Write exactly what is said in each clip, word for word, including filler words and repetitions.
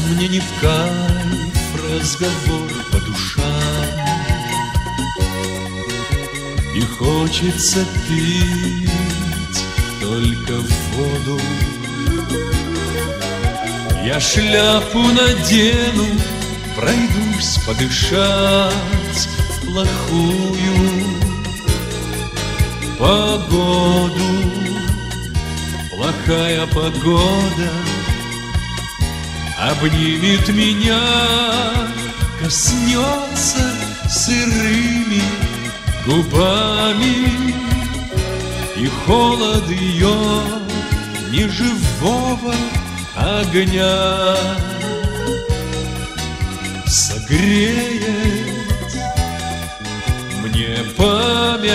мне не в кайф разговор по душам, и хочется пить только воду. Я шляпу надену, пройдусь подышать в плохую погоду. Плохая погода обнимет меня, коснется сырыми губами, и холод ее неживого огня согреет мне память,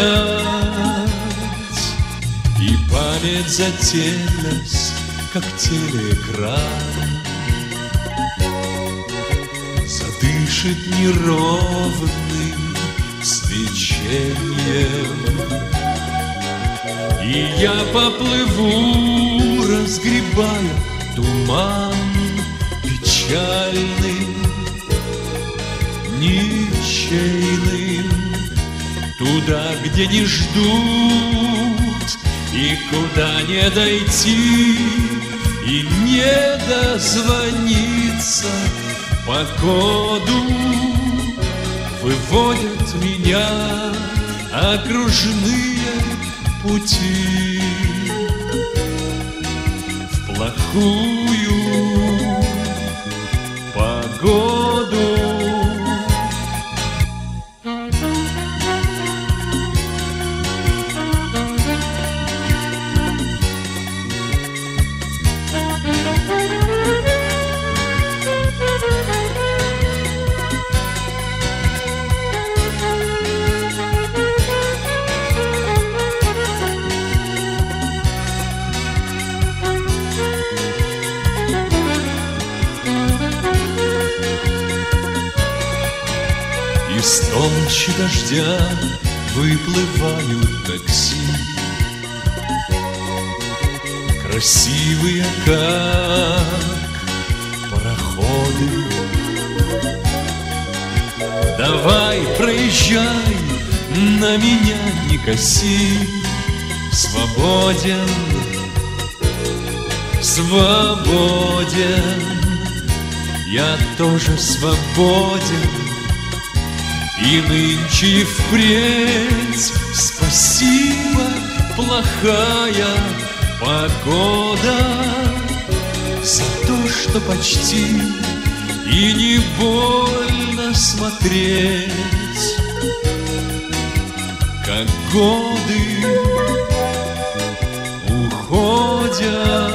и память затемнась, как телеэкран, задышит неровным свечением, и я поплыву, разгребая туман печальный, ничейным, туда, где не ждут и куда не дойти, и не дозвониться по коду. Выводят меня окружные пути в плохую погоду. Из толщи дождя выплывают такси, красивые, как пароходы. Давай, проезжай, на меня не коси. Свободен, свободен, я тоже свободен. И нынче и впредь спасибо, плохая погода, за то, что почти и не больно смотреть, как годы уходят.